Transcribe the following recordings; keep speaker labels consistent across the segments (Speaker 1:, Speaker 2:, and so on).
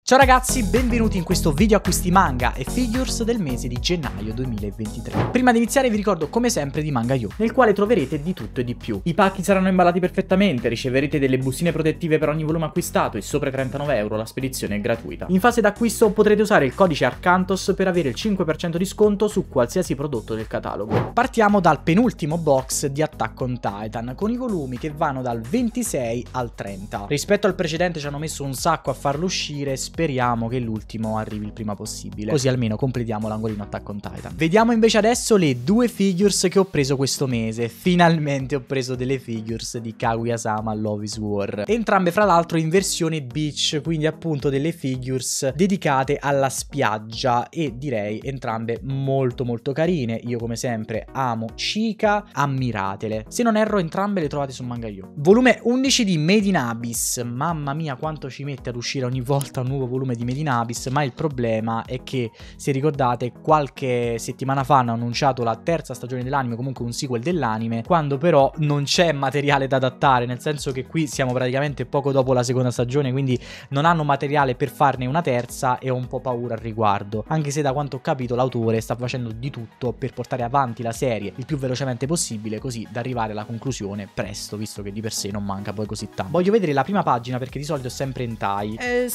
Speaker 1: Ciao ragazzi, benvenuti in questo video acquisti manga e figures del mese di gennaio 2023. Prima di iniziare vi ricordo come sempre di Manga.io, nel quale troverete di tutto e di più. I pacchi saranno imballati perfettamente, riceverete delle bustine protettive per ogni volume acquistato e sopra i 39 € la spedizione è gratuita. In fase d'acquisto potrete usare il codice Arcantos per avere il 5% di sconto su qualsiasi prodotto del catalogo. Partiamo dal penultimo box di Attack on Titan, con i volumi che vanno dal 26 al 30. Rispetto al precedente ci hanno messo un sacco a farlo uscire, speriamo che l'ultimo arrivi il prima possibile, così almeno completiamo l'angolino Attack on Titan. Vediamo invece adesso le due figures che ho preso questo mese. Finalmente ho preso delle figures di Kaguya-sama Love is War, entrambe fra l'altro in versione beach, quindi appunto delle figures dedicate alla spiaggia, e direi entrambe molto carine. Io come sempre amo Chika, ammiratele. Se non erro entrambe le trovate su Manga.io. Volume 11 di Made in Abyss, mamma mia quanto ci mette ad uscire ogni volta un nuovo volume di Made in Abyss, ma il problema è che, se ricordate, qualche settimana fa hanno annunciato la terza stagione dell'anime, comunque un sequel dell'anime, quando però non c'è materiale da adattare, nel senso che qui siamo praticamente poco dopo la seconda stagione, quindi non hanno materiale per farne una terza e ho un po' paura al riguardo, anche se da quanto ho capito l'autore sta facendo di tutto per portare avanti la serie il più velocemente possibile, così da arrivare alla conclusione presto, visto che di per sé non manca poi così tanto. Voglio vedere la prima pagina perché di solito è sempre hentai.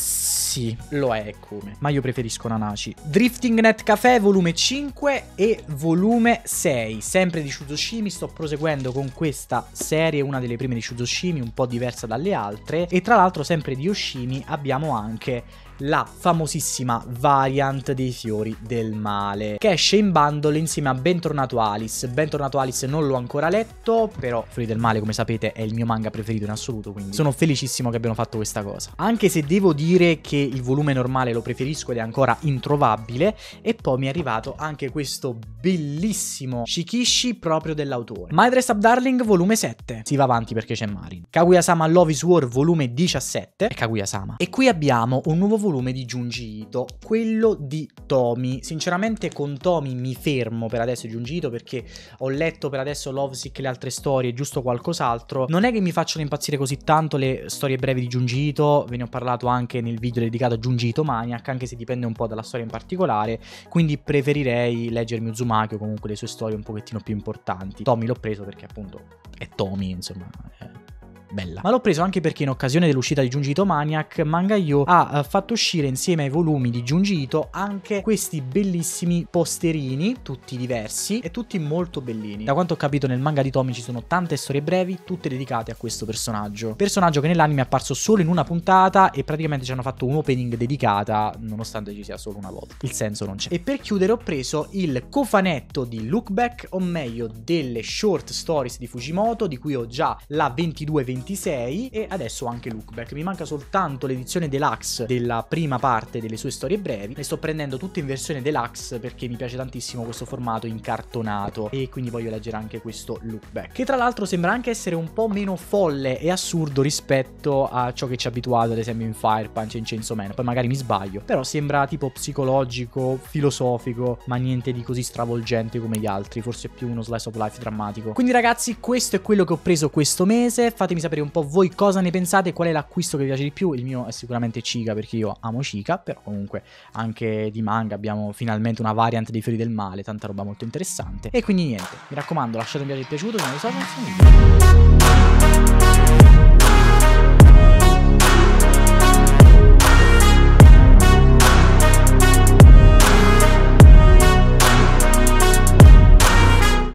Speaker 1: Sì, lo è come, ma io preferisco Nanachi. Drifting Net Café volume 5 e volume 6, sempre di Shuzoshimi. Sto proseguendo con questa serie, una delle prime di Shuzoshimi, un po' diversa dalle altre, e tra l'altro sempre di Yoshimi abbiamo anche la famosissima variant dei fiori del male, che esce in bundle insieme a Bentornato Alice. Bentornato Alice non l'ho ancora letto, però Fiori del male, come sapete, è il mio manga preferito in assoluto, quindi sono felicissimo che abbiano fatto questa cosa. Anche se devo dire che il volume normale lo preferisco ed è ancora introvabile. E poi mi è arrivato anche questo bellissimo Shikishi proprio dell'autore. My Dress Up Darling volume 7. Si va avanti perché c'è Marin. Kaguya-sama Love is War volume 17. È Kaguya-sama. E qui abbiamo un nuovo volume di Junji Ito, quello di Tomi. Sinceramente con Tomi mi fermo per adesso di Junji Ito, perché ho letto per adesso Lovesick e le altre storie, giusto qualcos'altro. Non è che mi facciano impazzire così tanto le storie brevi di Junji Ito, ve ne ho parlato anche nel video dedicato a Junji Ito Maniac, anche se dipende un po' dalla storia in particolare, quindi preferirei leggermi Uzumaki o comunque le sue storie un pochettino più importanti. Tomi l'ho preso perché appunto è Tomi, insomma, bella. Ma l'ho preso anche perché in occasione dell'uscita di Junji Ito Maniac, Manga.io ha fatto uscire insieme ai volumi di Junji Ito anche questi bellissimi posterini, tutti diversi e tutti molto bellini. Da quanto ho capito nel manga di Tomi ci sono tante storie brevi, tutte dedicate a questo personaggio che nell'anime è apparso solo in una puntata e praticamente ci hanno fatto un opening dedicata, nonostante ci sia solo una volta. Il senso non c'è. E per chiudere ho preso il cofanetto di Look Back, o meglio delle short stories di Fujimoto, di cui ho già la 22-26 e adesso anche Look Back. Mi manca soltanto l'edizione deluxe della prima parte delle sue storie brevi. Le sto prendendo tutte in versione deluxe perché mi piace tantissimo questo formato incartonato e quindi voglio leggere anche questo Look Back, che tra l'altro sembra anche essere un po' meno folle e assurdo rispetto a ciò che ci ha abituato ad esempio in Fire Punch e in Chainsaw Man. Poi magari mi sbaglio, però sembra tipo psicologico, filosofico, ma niente di così stravolgente come gli altri, forse più uno slice of life drammatico. Quindi ragazzi, questo è quello che ho preso questo mese. Fatemi sapere un po' voi cosa ne pensate, qual è l'acquisto che vi piace di più. Il mio è sicuramente Chika, perché io amo Chika, però comunque anche di manga abbiamo finalmente una variant dei Fiori del Male, tanta roba molto interessante. E quindi niente, mi raccomando, lasciate un mi piace se vi è piaciuto, se non lo so,